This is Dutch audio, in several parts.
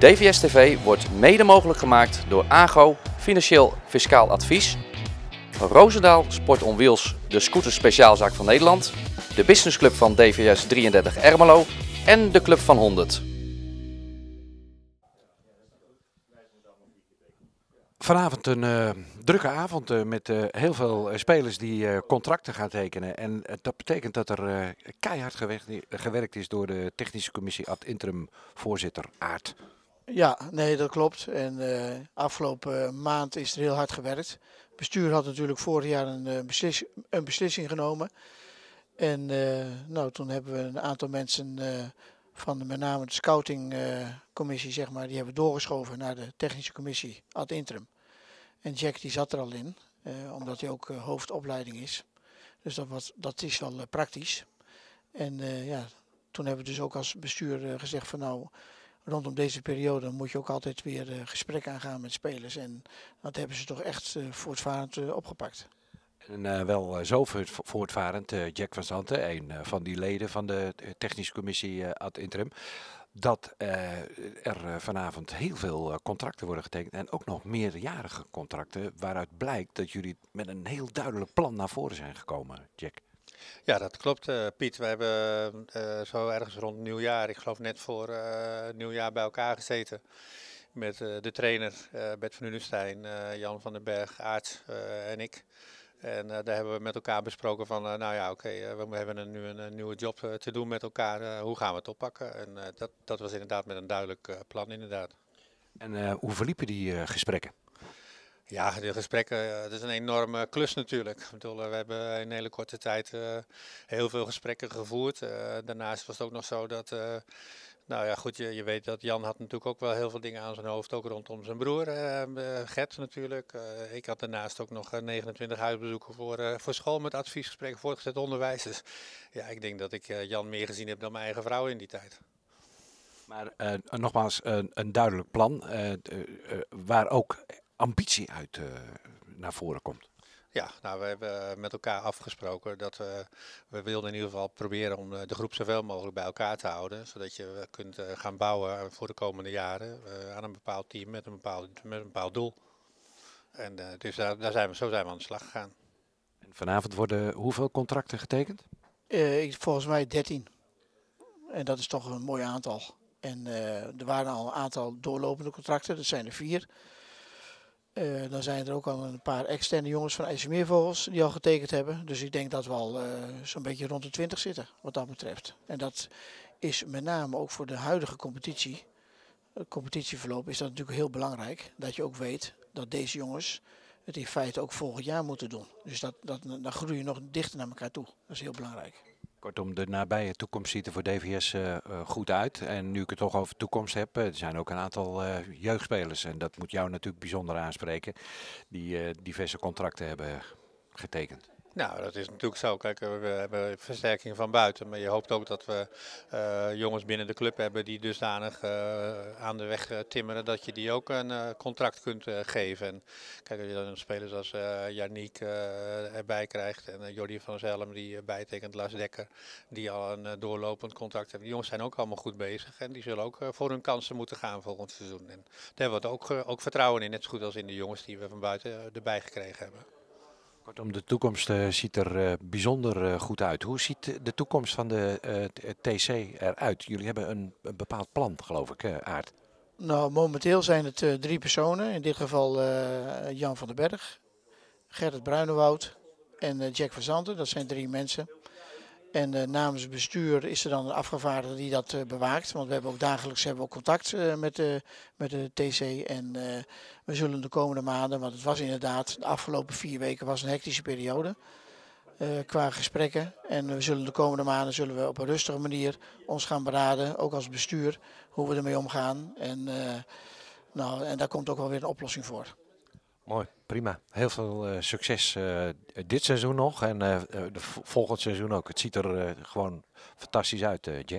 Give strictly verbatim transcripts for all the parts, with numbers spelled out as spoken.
D V S T V wordt mede mogelijk gemaakt door AGO, Financieel Fiscaal Advies, Roosendaal Sport on Wheels, de scooter speciaalzaak van Nederland, de businessclub van D V S drieëndertig Ermelo en de Club van honderd. Vanavond een uh, drukke avond uh, met uh, heel veel uh, spelers die uh, contracten gaan tekenen. En uh, dat betekent dat er uh, keihard gewerkt, gewerkt is door de technische commissie ad interim voorzitter Aert. Ja, nee, dat klopt. En uh, afgelopen maand is er heel hard gewerkt. Het bestuur had natuurlijk vorig jaar een, uh, beslis een beslissing genomen. En uh, nou, toen hebben we een aantal mensen uh, van de, met name de scoutingcommissie, uh, zeg maar, die hebben doorgeschoven naar de technische commissie ad interim. En Jack die zat er al in, uh, omdat hij ook uh, hoofdopleiding is. Dus dat, was, dat is wel uh, praktisch. En uh, ja, toen hebben we dus ook als bestuur uh, gezegd van nou, rondom deze periode moet je ook altijd weer uh, gesprek aangaan met spelers. En dat hebben ze toch echt uh, voortvarend uh, opgepakt. En uh, wel uh, zo voortvarend, uh, Jack van Zanten, een uh, van die leden van de technische commissie uh, ad interim, dat uh, er uh, vanavond heel veel uh, contracten worden getekend en ook nog meerjarige contracten, waaruit blijkt dat jullie met een heel duidelijk plan naar voren zijn gekomen, Jack. Ja, dat klopt, uh, Piet. We hebben uh, zo ergens rond nieuwjaar, ik geloof net voor uh, nieuwjaar, bij elkaar gezeten. Met uh, de trainer uh, Bert van Unestein, uh, Jan van den Berg, Aert uh, en ik. En uh, daar hebben we met elkaar besproken van, uh, nou ja, oké, okay, uh, we hebben een, nu een, een nieuwe job uh, te doen met elkaar. Uh, hoe gaan we het oppakken? En uh, dat, dat was inderdaad met een duidelijk uh, plan, inderdaad. En uh, hoe verliepen die uh, gesprekken? Ja, de gesprekken, uh, dat is een enorme klus natuurlijk. Ik bedoel, uh, we hebben in een hele korte tijd uh, heel veel gesprekken gevoerd. Uh, daarnaast was het ook nog zo dat... Uh, Nou ja, goed, je, je weet dat Jan had natuurlijk ook wel heel veel dingen aan zijn hoofd, ook rondom zijn broer, uh, Gert natuurlijk. Uh, ik had daarnaast ook nog uh, negenentwintig huisbezoeken voor, uh, voor school met adviesgesprekken, voortgezet onderwijs. Dus ja, ik denk dat ik uh, Jan meer gezien heb dan mijn eigen vrouw in die tijd. Maar uh, nogmaals, uh, een duidelijk plan, uh, uh, uh, waar ook ambitie uit uh, naar voren komt. Ja, nou, we hebben met elkaar afgesproken dat we, we wilden in ieder geval proberen om de groep zoveel mogelijk bij elkaar te houden. Zodat je kunt gaan bouwen voor de komende jaren uh, aan een bepaald team met een bepaald, met een bepaald doel. En uh, dus daar, daar zijn we, zo zijn we aan de slag gegaan. En vanavond worden hoeveel contracten getekend? Uh, volgens mij dertien. En dat is toch een mooi aantal. En uh, er waren al een aantal doorlopende contracten, dat zijn er vier. Uh, dan zijn er ook al een paar externe jongens van IJsselmeervogels die al getekend hebben. Dus ik denk dat we al uh, zo'n beetje rond de twintig zitten wat dat betreft. En dat is met name ook voor de huidige competitie, het competitieverloop, is dat natuurlijk heel belangrijk. Dat je ook weet dat deze jongens het in feite ook volgend jaar moeten doen. Dus dat, dat, dan groei je nog dichter naar elkaar toe. Dat is heel belangrijk. Kortom, de nabije toekomst ziet er voor D V S uh, uh, goed uit. En nu ik het toch over toekomst heb, er zijn ook een aantal uh, jeugdspelers. En dat moet jou natuurlijk bijzonder aanspreken, die uh, diverse contracten hebben getekend. Nou, dat is natuurlijk zo. Kijk, we hebben versterking van buiten. Maar je hoopt ook dat we uh, jongens binnen de club hebben die dusdanig uh, aan de weg uh, timmeren dat je die ook een uh, contract kunt uh, geven. En kijk, als je dan spelers als uh, Yannick uh, erbij krijgt en uh, Jordi van Zelm die uh, bijtekent, Lars Dekker, die al een uh, doorlopend contract hebben. Die jongens zijn ook allemaal goed bezig en die zullen ook uh, voor hun kansen moeten gaan volgend seizoen. En daar hebben we ook, uh, ook vertrouwen in, net zo goed als in de jongens die we van buiten uh, erbij gekregen hebben. Kortom, de toekomst uh, ziet er uh, bijzonder uh, goed uit. Hoe ziet de toekomst van de uh, T C eruit? Jullie hebben een, een bepaald plan, geloof ik, uh, Aert. Nou, momenteel zijn het uh, drie personen. In dit geval uh, Jan van den Berg, Gerrit Bruinewoud en uh, Jack van Zanten. Dat zijn drie mensen. En uh, namens het bestuur is er dan een afgevaardigde die dat uh, bewaakt. Want we hebben ook dagelijks hebben we ook contact uh, met, uh, met de T C. En uh, we zullen de komende maanden, want het was inderdaad, de afgelopen vier weken was een hectische periode. Uh, qua gesprekken. En we zullen de komende maanden zullen we op een rustige manier ons gaan beraden. Ook als bestuur, hoe we ermee omgaan. En, uh, nou, en daar komt ook wel weer een oplossing voor. Mooi, prima. Heel veel uh, succes uh, dit seizoen nog en uh, de volgend seizoen ook. Het ziet er uh, gewoon fantastisch uit, uh, Jack.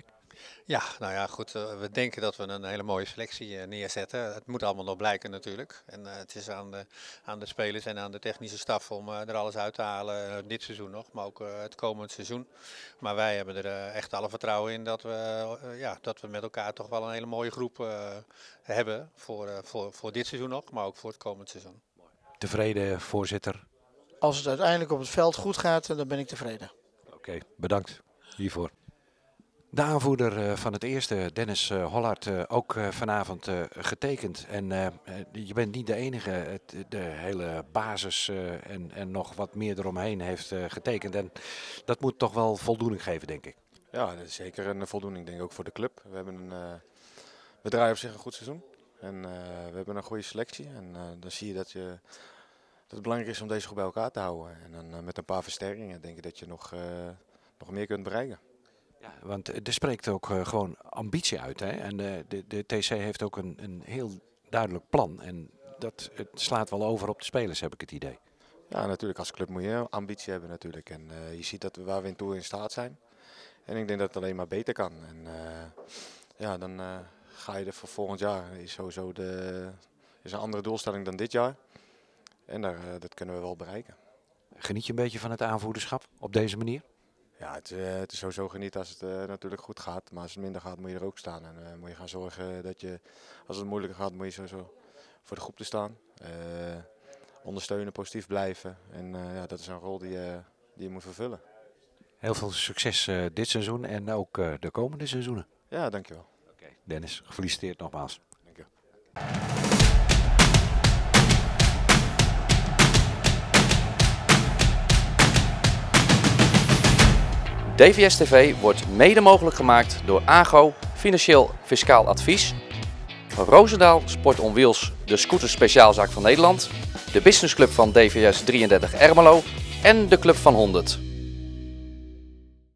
Ja, nou ja, goed. Uh, we denken dat we een hele mooie selectie uh, neerzetten. Het moet allemaal nog blijken natuurlijk. En uh, het is aan de, aan de spelers en aan de technische staf om uh, er alles uit te halen. Uh, dit seizoen nog, maar ook uh, het komend seizoen. Maar wij hebben er uh, echt alle vertrouwen in dat we, uh, ja, dat we met elkaar toch wel een hele mooie groep uh, hebben. Voor, uh, voor, voor dit seizoen nog, maar ook voor het komend seizoen. Tevreden, voorzitter? Als het uiteindelijk op het veld goed gaat, dan ben ik tevreden. Oké, okay, bedankt hiervoor. De aanvoerder van het eerste, Dennis Hollard, ook vanavond getekend. En uh, je bent niet de enige, het, de hele basis uh, en, en nog wat meer eromheen heeft uh, getekend. En dat moet toch wel voldoening geven, denk ik. Ja, dat is zeker een voldoening, denk ik, ook voor de club. We, hebben een, uh, we draaien op zich een goed seizoen. En uh, we hebben een goede selectie. En uh, dan zie je dat, je dat het belangrijk is om deze groep bij elkaar te houden. En dan uh, met een paar versterkingen denk ik dat je nog, uh, nog meer kunt bereiken. Ja, want er spreekt ook uh, gewoon ambitie uit. Hè? En uh, de, de T C heeft ook een, een heel duidelijk plan. En dat het slaat wel over op de spelers, heb ik het idee. Ja, natuurlijk als club moet je ambitie hebben natuurlijk. En uh, je ziet dat we waar we in toe in staat zijn. En ik denk dat het alleen maar beter kan. En uh, ja, dan uh, ga je er voor volgend jaar. Is sowieso de, is een andere doelstelling dan dit jaar. En daar, uh, dat kunnen we wel bereiken. Geniet je een beetje van het aanvoerderschap op deze manier? Ja, het, uh, het is sowieso genieten als het uh, natuurlijk goed gaat. Maar als het minder gaat moet je er ook staan. En uh, moet je gaan zorgen dat je, als het moeilijker gaat, moet je sowieso voor de groep te staan. Uh, ondersteunen, positief blijven. En uh, ja, dat is een rol die, uh, die je moet vervullen. Heel veel succes uh, dit seizoen en ook uh, de komende seizoenen. Ja, dankjewel. Oké, okay. Dennis, gefeliciteerd nogmaals. Dank je. D V S T V wordt mede mogelijk gemaakt door AGO, Financieel Fiscaal Advies, Roosendaal Sport on Wheels, de scooter speciaalzaak van Nederland, de businessclub van D V S drieëndertig Ermelo en de Club van honderd.